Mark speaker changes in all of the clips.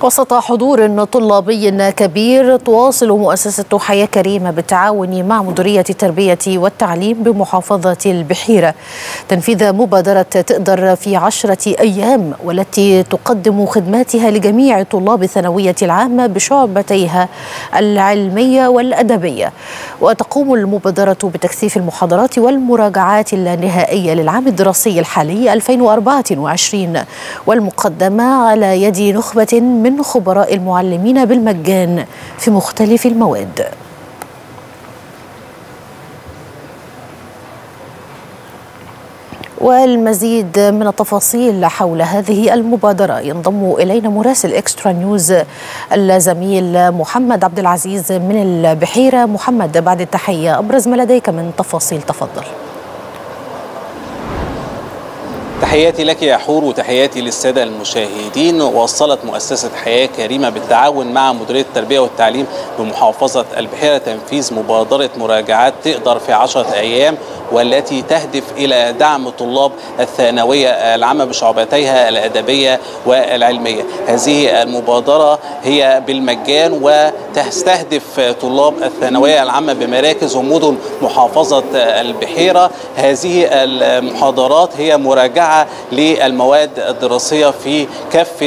Speaker 1: وسط حضور طلابي كبير، تواصل مؤسسة حياة كريمة بالتعاون مع مديرية التربية والتعليم بمحافظة البحيرة تنفيذ مبادرة تقدر في 10 أيام، والتي تقدم خدماتها لجميع طلاب الثانوية العامة بشعبتيها العلمية والأدبية. وتقوم المبادرة بتكثيف المحاضرات والمراجعات اللانهائية للعام الدراسي الحالي 2024، والمقدمة على يد نخبة من خبراء المعلمين بالمجان في مختلف المواد. والمزيد من التفاصيل حول هذه المبادرة ينضم إلينا مراسل إكسترا نيوز الزميل محمد عبد العزيز من البحيرة. محمد، بعد التحية، أبرز ما لديك من تفاصيل، تفضل.
Speaker 2: تحياتي لك يا حور وتحياتي للسادة المشاهدين. وصلت مؤسسة حياة كريمة بالتعاون مع مديرية التربية والتعليم بمحافظة البحيرة تنفيذ مبادرة مراجعات تقدر في 10 أيام، والتي تهدف إلى دعم طلاب الثانوية العامة بشعبتيها الأدبية والعلمية. هذه المبادرة هي بالمجان وتستهدف طلاب الثانوية العامة بمراكز ومدن محافظة البحيرة. هذه المحاضرات هي مراجعة للمواد الدراسية في كافة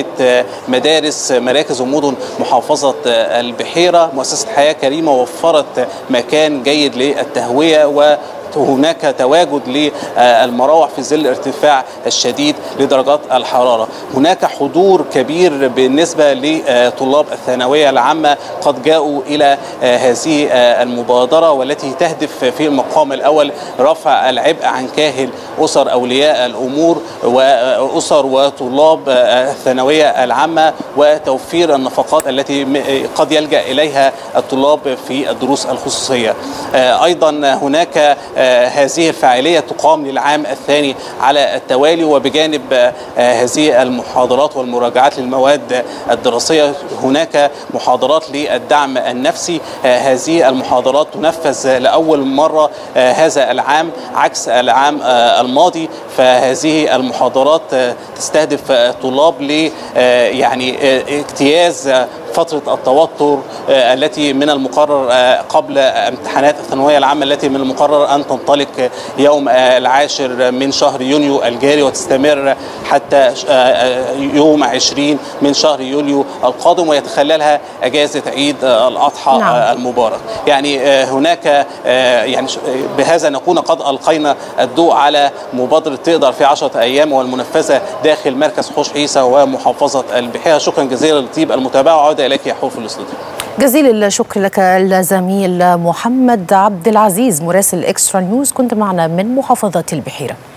Speaker 2: مراكز ومدن محافظة البحيرة. مؤسسة حياة كريمة وفرت مكان جيد للتهوية، وهناك تواجد للمراوح في ظل ارتفاع الشديد لدرجات الحرارة. هناك حضور كبير بالنسبة لطلاب الثانوية العامة قد جاءوا إلى هذه المبادرة، والتي تهدف في المقام الأول رفع العبء عن كاهل أسر أولياء الأمور وأسر وطلاب الثانوية العامة، وتوفير النفقات التي قد يلجأ إليها الطلاب في الدروس الخصوصية. أيضا هناك هذه الفعالية تقام للعام الثاني على التوالي، وبجانب هذه المحاضرات والمراجعات للمواد الدراسية هناك محاضرات للدعم النفسي. هذه المحاضرات تنفذ لأول مرة هذا العام عكس العام الماضي، فهذه المحاضرات تستهدف طلاب ل اجتياز فترة التوتر التي من المقرر قبل امتحانات الثانوية العامة، التي من المقرر أن تنطلق يوم 10 من شهر يونيو الجاري وتستمر حتى يوم 20 من شهر يوليو القادم، ويتخللها أجازة عيد الأضحى المبارك. هناك بهذا نكون قد ألقينا الضوء على مبادرة تقدر في 10 أيام، والمنفذة داخل مركز حوش عيسى ومحافظة البحيرة. شكرا جزيلا لطيب المتابعة، وعودة إليك يا حور في الاستوديو.
Speaker 1: جزيل الشكر لك الزميل محمد عبد العزيز مراسل إكسترا نيوز، كنت معنا من محافظة البحيرة.